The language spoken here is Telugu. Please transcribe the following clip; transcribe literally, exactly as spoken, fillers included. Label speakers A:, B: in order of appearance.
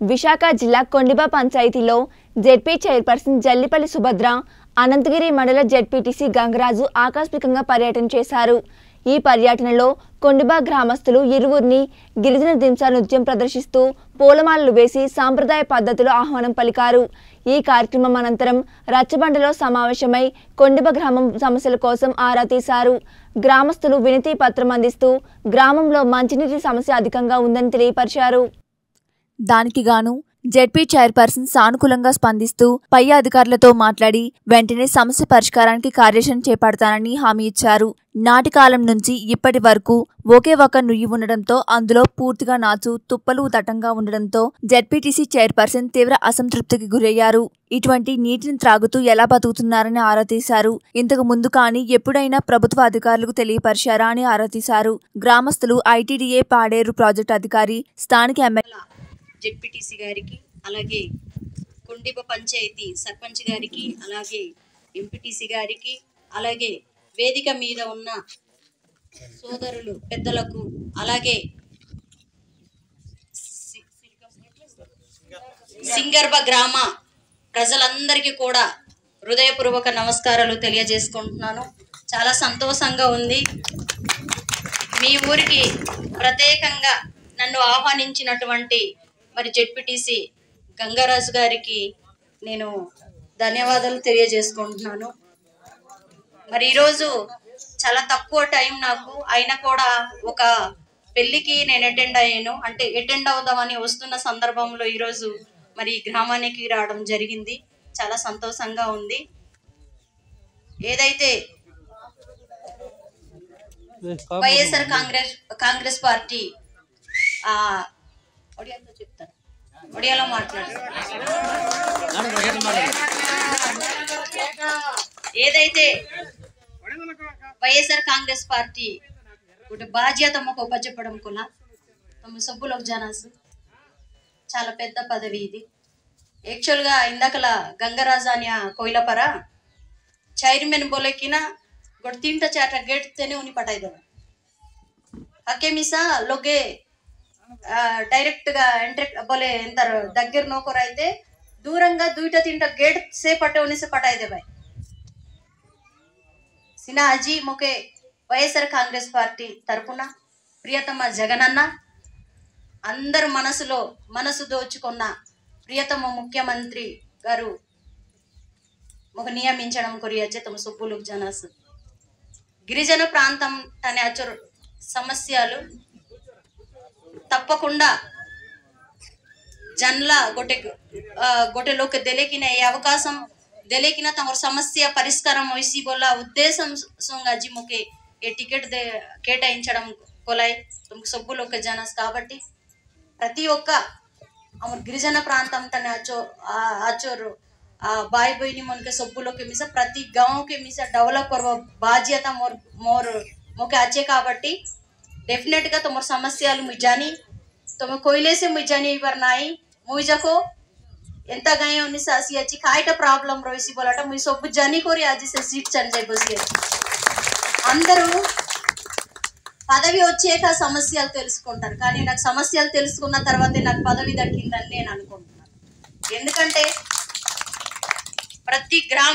A: విశాఖ జిల్లా కొండిబా పంచాయతీలో జెడ్పీ చైర్పర్సన్ జల్లిపల్లి సుభద్ర, అనంతగిరి మండల జెడ్పీటీసీ గంగరాజు ఆకస్మికంగా పర్యటన చేశారు. ఈ పర్యటనలో కొండిబా గ్రామస్తులు ఇరువురిని గిరిజన దింసా నృత్యం ప్రదర్శిస్తూ పూలమాలలు వేసి సాంప్రదాయ పద్ధతిలో ఆహ్వానం పలికారు. ఈ కార్యక్రమం అనంతరం రచ్చబండలో సమావేశమై కొండిబా గ్రామం సమస్యల కోసం ఆరా తీశారు. గ్రామస్తులు వినతి పత్రం అందిస్తూ గ్రామంలో మంచినీటి సమస్య అధికంగా ఉందని తెలియపరిచారు. దానికి గాను జెడ్పీ చైర్పర్సన్ సానుకూలంగా స్పందిస్తూ పై అధికారులతో మాట్లాడి వెంటనే సమస్య పరిష్కారానికి కార్యాచరణ చేపడతానని హామీ ఇచ్చారు. నాటి కాలం నుంచి ఇప్పటి వరకు ఒకే ఒక నుయ్యి ఉండడంతో అందులో పూర్తిగా నాచు, తుప్పలు దట్టంగా ఉండడంతో జెడ్పీటీసీ చైర్పర్సన్ తీవ్ర అసంతృప్తికి గురయ్యారు. ఇటువంటి నీటిని త్రాగుతూ ఎలా బతుకుతున్నారని ఆరా తీశారు. ఇంతకు ముందు కానీ ఎప్పుడైనా ప్రభుత్వ అధికారులకు తెలియపరిచారా అని ఆరా తీశారు. గ్రామస్తులు ఐటీడీఏ పాడేరు ప్రాజెక్టు అధికారి, స్థానిక ఎమ్మెల్యే
B: జెడ్పీటీసీ గారికి, అలాగే కొండిబా పంచాయతీ సర్పంచ్ గారికి, అలాగే ఎంపీటీసీ గారికి, అలాగే వేదిక మీద ఉన్న సోదరులు పెద్దలకు, అలాగే సింగర్బ గ్రామ ప్రజలందరికీ కూడా హృదయపూర్వక నమస్కారాలు తెలియజేసుకుంటున్నాను. చాలా సంతోషంగా ఉంది. మీ ఊరికి ప్రత్యేకంగా నన్ను ఆహ్వానించినటువంటి మరి జెడ్పీటీసీ గంగరాజు గారికి నేను ధన్యవాదాలు తెలియజేసుకుంటున్నాను. మరి ఈరోజు చాలా తక్కువ టైం నాకు అయినా కూడా ఒక పెళ్ళికి నేను అటెండ్ అయ్యాను. అంటే అటెండ్ అవుదామని వస్తున్న సందర్భంలో ఈరోజు మరి గ్రామానికి రావడం జరిగింది. చాలా సంతోషంగా ఉంది. ఏదైతే వైఎస్ఆర్ కాంగ్రెస్ కాంగ్రెస్ పార్టీ ఆ ఒడియాలో చెప్తాను ఒడియాలో మాట్లాడు ఏదైతే వైఎస్ఆర్ కాంగ్రెస్ పార్టీ ଗୋଟେ బాధ్యత మాకు ఉపజెప్పడం కూడా తమ సభ్యులకు జనాసు చాలా పెద్ద పదవి ఇది. యాక్చువల్గా ఇందాకల గంగరాజు అని కోయిలపర చైర్మన్ బోలేకిన ଗୋଟେ ତିନିଟା ଚାରିଟା ଗେଟ୍ ତେନେ ଉନି ପଟାଇ ଦେବା ହକେ ମିଶା ଲୋକେ డైరెక్ట్ గా ఎంట్రీ బోలే ఎంతారు దగ్గర నోకరు అయితే దూరంగా దుయిట తింట గేట్ సే పట్టే ఉనిసే పటాయి దేబాయ్ సినా అజీ మొకే వైఎస్ఆర్ కాంగ్రెస్ పార్టీ తరపున ప్రియతమ జగనన్న అందరు మనసులో మనసు దోచుకున్న ప్రియతమ ముఖ్యమంత్రి గారు ఒక నియమించడం కొరియచ్చే తమ సొప్పులకు జనాసు గిరిజన ప్రాంతం అనే అచరు సమస్యలు తప్పకుండా జన్ల గొట్టె గొట్టె లోక దెలేకిన ఈ అవకాశం దెలేకిన తమ సమస్య పరిష్కారం వయసి బోలా ఉద్దేశం సొంగాజీ మొకే ఏ టికెట్ కేటాయించడం కొలాయి తమకు సబ్బులోక జనస్ కాబట్టి ప్రతి ఒక్క అమర్ గిరిజన ప్రాంతం తన అచో అచోరు ఆ బాయ్ బోయిని మనకి సబ్బులోకి మిస ప్రతి గాంవ్కి మిస డెవలప్ करवा బాధ్యత మోర్ మోర్ మొకే అచ్చే కాబట్టి डेफिनेट का तुम समस्या मुझे जानी तुम कोयले से मुझे जानी पर नाई मुझे जको ఎంత గయ ఉనిస అసి వచ్చి కాయట ప్రాబ్లం రోయిసి బోలట ముయి సొబ్బు జని కోరి ఆజి సే సీట్ చల్ జాయి బసి అందరూ పదవి వచ్చేక సమస్యలు తెలుసుకుంటారు. కానీ నాకు సమస్యలు తెలుసుకున్న తర్వాతే నాకు పదవి దక్కిందని నేను అనుకుంటున్నాను. ఎందుకంటే ప్రతి గ్రామ